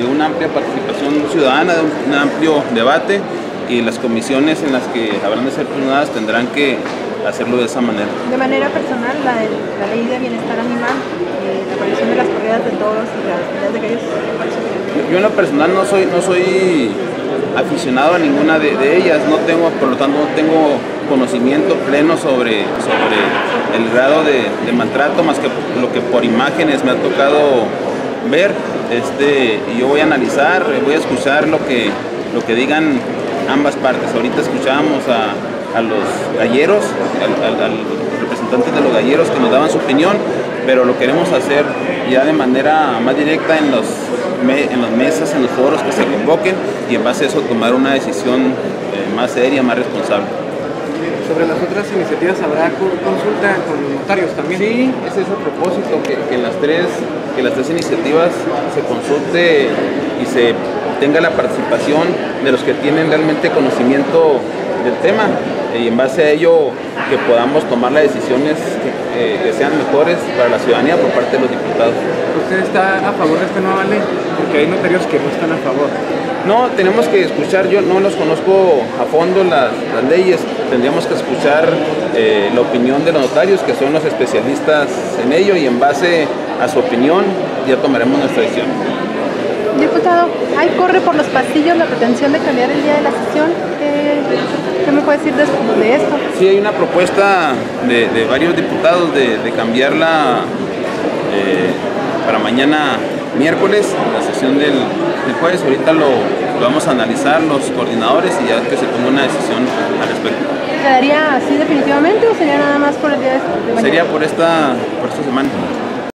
de una amplia participación ciudadana, de un amplio debate, y las comisiones en las que habrán de ser turnadas tendrán que hacerlo de esa manera. De manera personal, la ley de bienestar animal, la prohibición de las corridas de toros y las peleas de gallos, ¿qué parece? Yo en lo personal no soy aficionado a ninguna de ellas, por lo tanto no tengo conocimiento pleno sobre el grado de maltrato, más que lo que por imágenes me ha tocado ver. Y yo voy a analizar, voy a escuchar lo que digan ambas partes. Ahorita escuchábamos a los galleros, al representantes de los galleros que nos daban su opinión, pero lo queremos hacer ya de manera más directa en las mesas, en los foros que se convoquen, y en base a eso tomar una decisión más seria, más responsable. Sobre las otras iniciativas, ¿habrá consulta con los notarios también? Sí, ese es el propósito, que las tres iniciativas se consulte y se tenga la participación de los que tienen realmente conocimiento del tema, y en base a ello que podamos tomar las decisiones que sean mejores para la ciudadanía por parte de los diputados. ¿Usted está a favor de esta nueva ley? Porque hay notarios que no están a favor. No, tenemos que escuchar, yo no los conozco a fondo las leyes, tendríamos que escuchar la opinión de los notarios, que son los especialistas en ello, y en base a su opinión ya tomaremos nuestra decisión. Diputado, ahí corre por los pasillos la pretensión de cambiar el día de la sesión. ¿Qué me puede decir de esto? Sí, hay una propuesta de varios diputados de cambiarla para mañana miércoles, la sesión del jueves. Ahorita lo vamos a analizar los coordinadores y ya que se tome una decisión al respecto. ¿Quedaría así definitivamente o sería nada más por el día de mañana? Sería por esta semana.